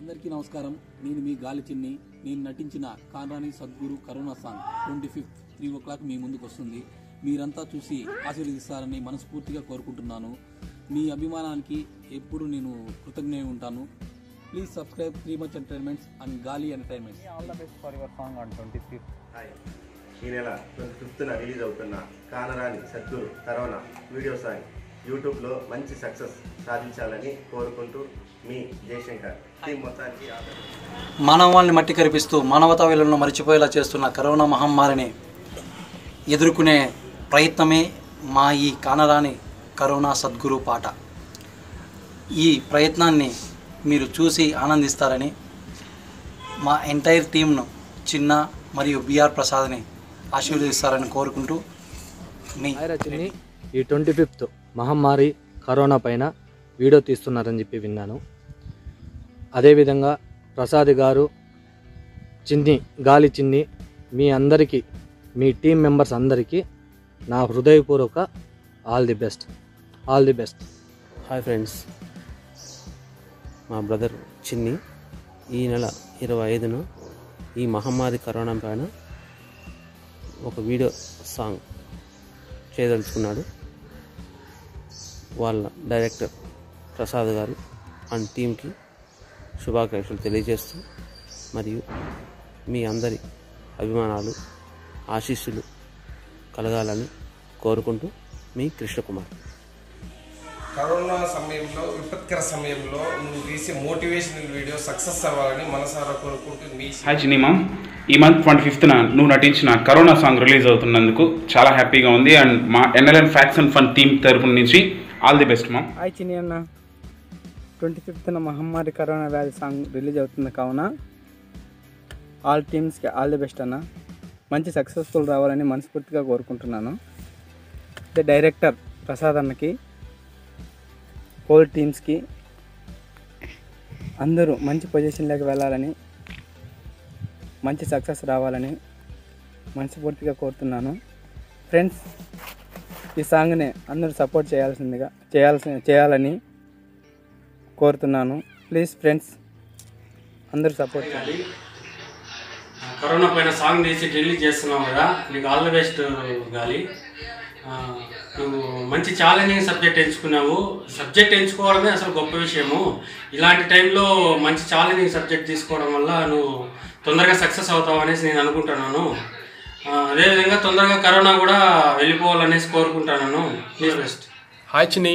అందరికీ నమస్కారం. నేను మీ గాలి చిన్ని. నేను నటించిన కానరాని Sadguru corona song 25th 3 o'clock మీ ముందుకు వస్తుంది. మీరంతా చూసి ఆశీర్వదిస్తారని మనస్ఫూర్తిగా కోరుకుంటున్నాను. మీ అభిమానానికి ఎప్పుడు నేను కృతజ్ఞుడై ఉంటాను. Please subscribe three much entertainments and Gali entertainments. All the best for your song on 25th. ఈ నెల 25th రిలీజ్ అవుతున్న కానరాని సద్గురు కరోనా వీడియో సాంగ్ యూట్యూబ్లో మంచి సక్సెస్ సాధించాలని కోరుకుంటూ మీ జయశంకర్ టీం మొత్తానికి మానవాళిని మట్టి కరిపిస్తూ మానవతా విలువలను మరిచిపోయేలా చేస్తున్న కరోనా మహమ్మారిని ఎదుర్కొనే ప్రయత్నమే మా ఈ కానరాని కరోనా సద్గురు పాట. ఈ ప్రయత్నాన్ని మీరు చూసి ఆనందిస్తారని మా ఎంటైర్ టీంను చిన్న మరియు బిఆర్ ప్రసాద్ని ఆశీర్వదిస్తారని కోరుకుంటూ మీ చిన్ని ఈ 25th మహమ్మారి కరోనా పైన వీడియో తీస్తున్నారని చెప్పి విన్నాను. అదేవిధంగా ప్రసాద్ గారు, చిన్ని, గాలి చిన్ని, మీ అందరికీ, మీ టీం మెంబర్స్ అందరికీ నా హృదయపూర్వక all the best. Hi friends, మా బ్రదర్ చిన్ని ఈ నెల 25న ఈ మహమ్మారి కరోనా పైన ఒక వీడియో సాంగ్ చేయదలుచుకున్నాడు. వాళ్ళ డైరెక్టర్ ప్రసాద్ గారు అండ్ టీంకి శుభాకాంక్షలు తెలియజేస్తూ మరియు మీ అందరి అభిమానాలు, ఆశీస్సులు కలగాలని కోరుకుంటూ మీ కృష్ణకుమార్. కరోనా సమయంలో, విపత్కర సమయంలో నువ్వు తీసే మోటివేషనల్ వీడియో సక్సెస్ అవ్వాలని మనసారా కోరుకుంటూ మీ హాయ్ చిన్నీమా, ఈ మంత్ 25th నువ్వు నటించిన కరోనా సాంగ్ రిలీజ్ అవుతున్నందుకు చాలా హ్యాపీగా ఉంది. అండ్ మా NLN facts and fun team తరఫు నుంచి ఆల్ ది బెస్ట్ మా. హాయ్ చిన్ని అన్న, 25th మహమ్మారి కరోనా వ్యాధి సాంగ్ రిలీజ్ అవుతుంది కావున ఆల్ టీమ్స్కి ఆల్ ది బెస్ట్ అన్న. మంచి సక్సెస్ఫుల్ రావాలని మనస్ఫూర్తిగా కోరుకుంటున్నాను. అంటే డైరెక్టర్ ప్రసాద్ అన్నకి, హోల్ టీమ్స్కి అందరూ మంచి పొజిషన్లోకి వెళ్ళాలని, మంచి సక్సెస్ రావాలని మనస్ఫూర్తిగా కోరుతున్నాను. ఫ్రెండ్స్, ఈ సాంగ్ని అందరూ సపోర్ట్ చేయాలని కోరుతున్నాను. ప్లీజ్ ఫ్రెండ్స్, అందరూ సపోర్ట్ చేయాలి. కరోనా పైన సాంగ్ తీసి రిలీజ్ చేస్తున్నావు కదా, నీకు ఆల్ ది బెస్ట్ గాలి. నువ్వు మంచి ఛాలెంజింగ్ సబ్జెక్ట్ ఎంచుకున్నావు. సబ్జెక్ట్ ఎంచుకోవడమే అసలు గొప్ప విషయము. ఇలాంటి టైంలో మంచి ఛాలెంజింగ్ సబ్జెక్ట్ తీసుకోవడం వల్ల నువ్వు తొందరగా సక్సెస్ అవుతావు అనేసి నేను అనుకుంటున్నాను. అదేవిధంగా తొందరగా కరోనా కూడా వెళ్ళిపోవాలనేసి కోరుకుంటున్నాను. Please best. ஹாய் சின்னி,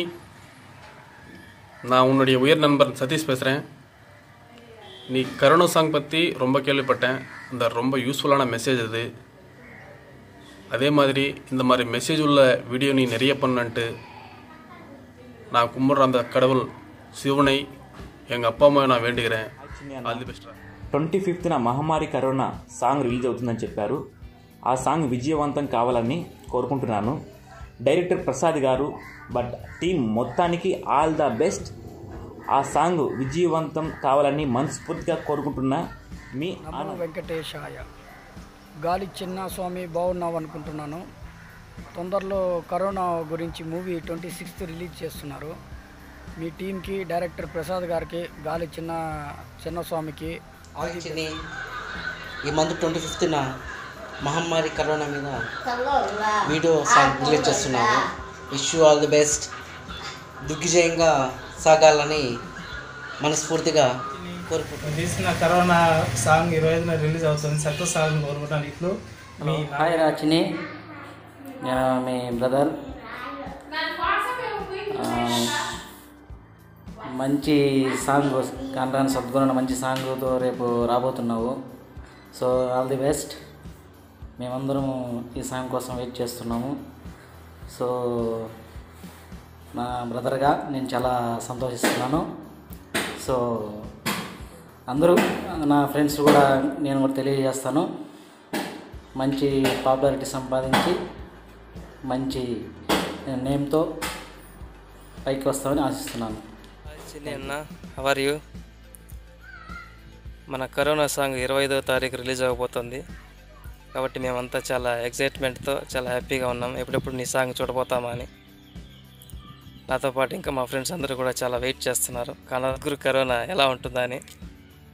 நான் உன்னுடைய உயர் நண்பர் சதீஷ் பேசுகிறேன். நீ கரோனா சாங் பற்றி ரொம்ப கேள்விப்பட்டேன். இந்த ரொம்ப யூஸ்ஃபுல்லான மெசேஜ் அது. அதே மாதிரி இந்த மாதிரி மெசேஜ் உள்ள வீடியோ நீ நிறைய பண்ணன்ட்டு நான் கும்பிட்ற அந்த கடவுள் சிவனை எங்கள் அப்பா அம்மாவை நான் வேண்டுகிறேன். All the best. 25th మహమ్మారి కరోనా సాంగ్ రిలీజ్ అవుతుందని చెప్పారు. ఆ సాంగ్ విజయవంతం కావాలని కోరుకుంటున్నాను. Director Prasad garu but team మొత్తానికి ఆల్ ద బెస్ట్. ఆ సాంగ్ విజయవంతం కావాలని మనస్ఫూర్తిగా కోరుకుంటున్నా. మీ వెంకటేశాయ. గాలి చిన్న స్వామి, బాగున్నావు అనుకుంటున్నాను. తొందరలో కరోనా గురించి మూవీ 26th రిలీజ్ చేస్తున్నారు. మీ టీంకి, డైరెక్టర్ ప్రసాద్ గారికి, గాలి చిన్న స్వామికి ఈ మంత్ 25th మహమ్మారి కరోనా మీద వీడియో సాంగ్ రిలీజ్ చేస్తున్నారు. Wish you all the best. దిగ్విజయంగా సాగాలని మనస్ఫూర్తిగా కోరుకుంటున్నాను. తీసిన కరోనా సాంగ్ 25న రిలీజ్ అవుతుంది. సక్సెస్ సాంగ్ కోరుకుంటాను. ఇట్లు హాయ్ రాచిని, నేను మీ బ్రదర్. మంచి సాంగ్, కానరాని సద్గురు మంచి సాంగ్తో రేపు రాబోతున్నావు. So all the best. మేమందరం ఈ సాంగ్ కోసం వెయిట్ చేస్తున్నాము. సో నా బ్రదర్గా నేను చాలా సంతోషిస్తున్నాను. సో అందరూ నా ఫ్రెండ్స్ కూడా నేను కూడా తెలియజేస్తాను, మంచి పాపులారిటీ సంపాదించి మంచి నేమ్తో పైకి వస్తామని ఆశిస్తున్నాను. చిన్ని అన్న, హౌ ఆర్ యూ? మన కరోనా సాంగ్ 25వ తారీఖు రిలీజ్ అవ్వబోతుంది కాబట్టి మేమంతా చాలా ఎక్సైట్మెంట్తో చాలా హ్యాపీగా ఉన్నాం. ఎప్పుడెప్పుడు నీ సాంగ్ చూడబోతామా అని. నాతో పాటు ఇంకా మా ఫ్రెండ్స్ అందరూ కూడా చాలా వెయిట్ చేస్తున్నారు. సద్గురు కరోనా ఎలా ఉంటుందా అని.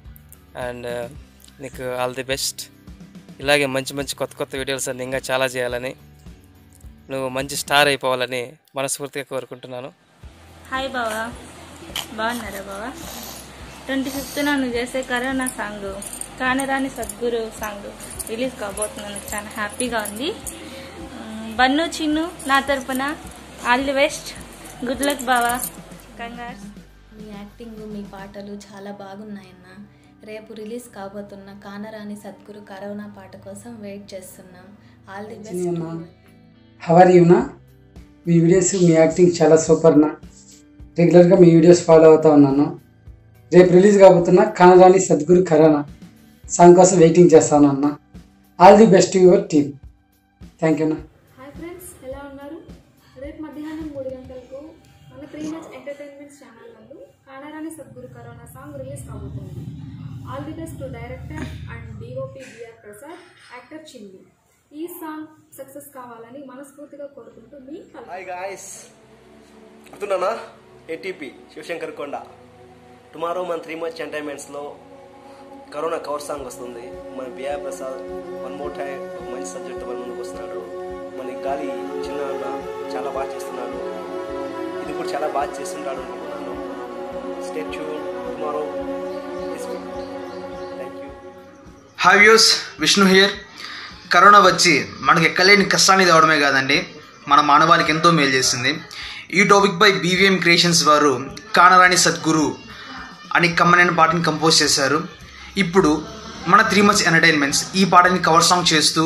అండ్ నీకు ఆల్ ది బెస్ట్. ఇలాగే మంచి మంచి కొత్త కొత్త వీడియోస్ అన్ని ఇంకా చాలా చేయాలని, నువ్వు మంచి స్టార్ అయిపోవాలని మనస్ఫూర్తిగా కోరుకుంటున్నాను. హాయ్ బావా, బాగున్నారా బావా? 25th నువ్వు చేసే కరోనా సాంగ్ కానరాని సద్గురు సాంగ్ రిలీజ్ కాబోతున్నాను. చాలా హ్యాపీగా ఉంది. బన్ను చిన్ను నా తరపున all the best, good luck బావా. కంగ్రాట్స్. మీ యాక్టింగ్, మీ పాటలు చాలా బాగున్నాయన్న. రేపు రిలీజ్ కాబోతున్న కానరాని సద్గురు కరోనా పాట కోసం వెయిట్ చేస్తున్నాం. All the best. హవర్ యూనా, మీ వీడియోస్, మీ యాక్టింగ్ చాలా సూపర్ నా. రెగ్యులర్గా మీ వీడియోస్ ఫాలో అవుతా ఉన్నాను. రేపు రిలీజ్ కాబోతున్న కానరాని సద్గురు కరోనా సాంగ్ కోసం వెయిటింగ్ చేస్తాను అన్న. All the best your team. Thank you అన్న. హాయ్ ఫ్రెండ్స్, ఎలా ఉన్నారు? రేపు మధ్యాహ్నం 3 గంటలకు మన 3 ఎంటర్టైన్మెంట్స్ ఛానల్ నందు కానరాని సద్గురు కరోనా సాంగ్ రిలీజ్ కాబోతుంది. All the best to director and DOP BR Prasad, actor Chinni. ఈ సాంగ్ సక్సెస్ కావాలని మనస్ఫూర్తిగా కోరుకుంటూ మీ హాయ్ గాయ్స్, గుర్తున్నానా? ఏటీపీ శివశంకర్ కొండ. టుమారో మన 3 ఎంటర్టైన్మెంట్స్లో కరోనా కవర్ సాంగ్ వస్తుంది. మన BR Prasad one more time ఒక మంచి సబ్జెక్ట్తో మన ముందుకు వస్తున్నాడు. మన గాలి చిన్న చాలా బాగా చేస్తున్నాడు. ఇది కూడా చాలా బాగా చేస్తుంటాడు అనుకుంటున్నాను. Stay tune. Tomorrow is good. Thank you. Hi views, Vishnu here. Corona వచ్చి మనకి ఎక్కలేని కష్టాన్ని తేవడమే కాదండి, మన మానవాళికి ఎంతో మేలు చేసింది. ఈ టాపిక్పై బీవీఎం క్రియేషన్స్ వారు కానరాని సద్గురు అని కమ్మనైన పాటని కంపోజ్ చేశారు. ఇప్పుడు మన 3 ఎంటర్టైన్మెంట్స్ ఈ పాటని కవర్ సాంగ్ చేస్తూ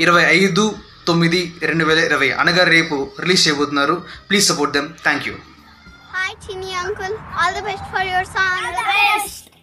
25/9/2020 అనగా రేపు రిలీజ్ చేయబోతున్నారు. Please support them. Thank you. Hi Chini uncle, all the best for your song. All the best.